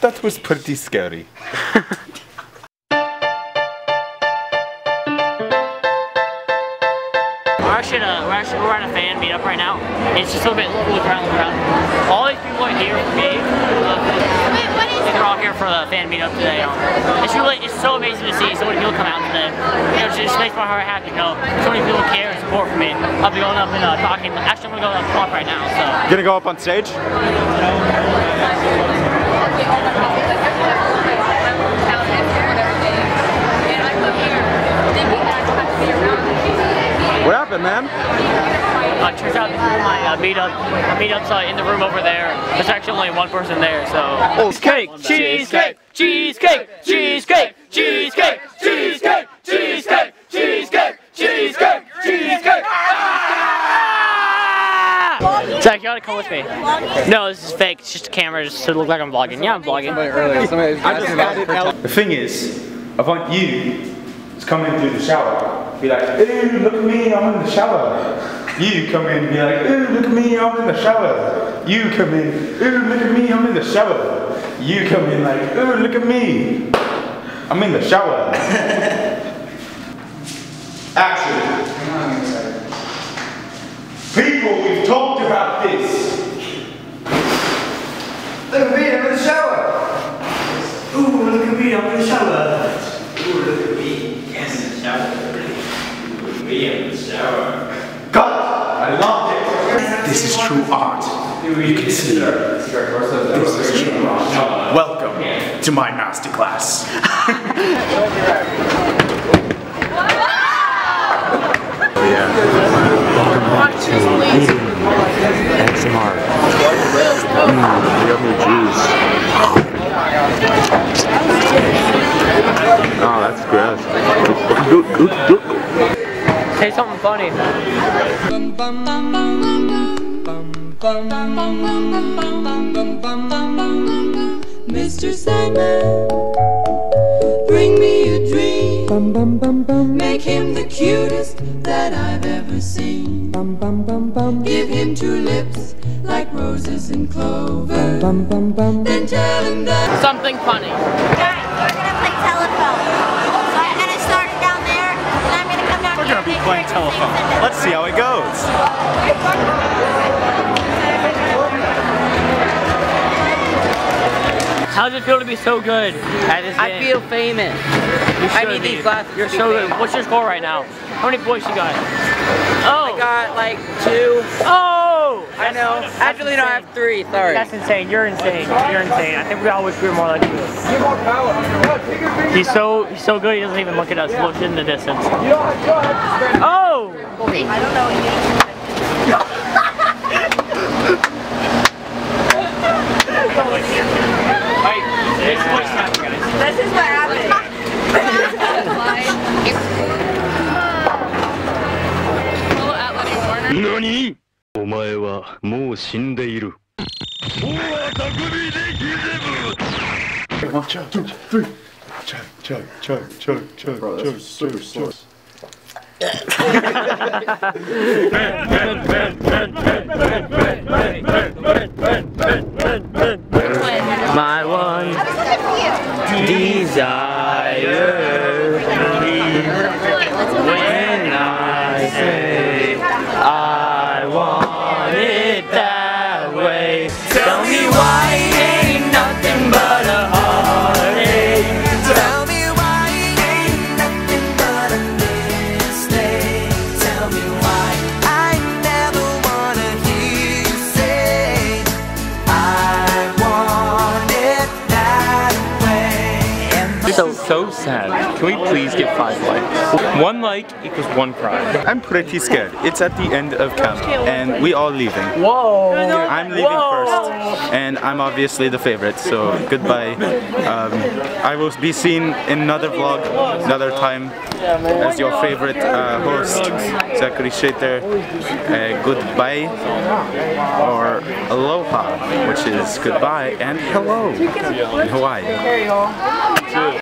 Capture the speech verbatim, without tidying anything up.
That was pretty scary. We're actually, at a, we're actually we're at a fan meetup right now. It's just a little bit look around, look around. All these people are here for me. Wait, what is They're all here for the fan meetup today. It's really, it's so amazing to see so many people come out today. You know, it just makes my heart happy. You know, so many people care and support for me. I'll be going up and uh, talking. Actually, I'm gonna go up right now. So. You gonna go up on stage? What happened, man? Uh, turns out this is my uh, meetup. My meetup's uh, in the room over there. There's actually only one person there, so. Oh, Cheesecake! Cheesecake! Cheesecake! Cheesecake! Cheesecake! Cheesecake! Cheesecake! Cheesecake! Cheesecake! Cheesecake! Zach, you gotta come with me. No, this is fake. It's just a camera just to look like I'm vlogging. Yeah, I'm vlogging. The thing is, I want you to come in through the shower. Be like, ooh, look at me, I'm in the shower. You come in and be like, ooh, look at me, I'm in the shower. You come in, ooh, look at me, I'm in the shower. You come in like, ooh, look at me, I'm in the shower. Action. People, we've talked about this. Look at me, I'm in the shower. Ooh, look at me, I'm in the shower. Ooh, look at me, yes, in the shower. Look at me, I'm in the shower. God, I loved it. This is true art. You can see it. This is true art. Welcome to my masterclass. Oh yeah. Welcome back to eating A S M R. Mmm, yummy juice. Oh, that's gross. Say something funny. Mister Sandman, bring me a dream. Make him the cutest that I've ever seen. Give him two lips like roses and clover. Then tell him that Something funny. Guys, we're gonna play telephone. So I'm gonna start it down there, and I'm gonna come down We're here. gonna be playing telephone. Let's see how it goes. How does it feel to be so good at this I game? feel famous. You I should need be. these glasses. You're to be so good. famous. What's your score right now? How many points you got? Oh! I got like two. Oh! I know. That's Actually, no, I insane. have three. Sorry. That's insane. You're insane. You're insane. I think we all wish we were more like you. He's so he's so good. He doesn't even look at us. He looks in the distance. Oh! I don't know you. This is what's happening, guys. This is what happened. 何？お前はもう死んでいる。もうは匠でギゼブ。 One, two, three. Chug, chug, chug, chug, chug, chug, chug, chug. My one desire when I say I want it that way. Tell me why it ain't nothing but a heartache. Tell me why it ain't nothing but a mistake. Tell me why I never wanna hear you say I want it that way. This is so sad. Can we please get five likes? One like equals one cry. I'm pretty scared. It's at the end of camp, and we all leaving. Whoa! I'm leaving Whoa. first, and I'm obviously the favorite, so goodbye. Um, I will be seen in another vlog, another time, as your favorite uh, host, Zachary Shater. Uh, goodbye, or aloha, which is goodbye and hello in Hawaii.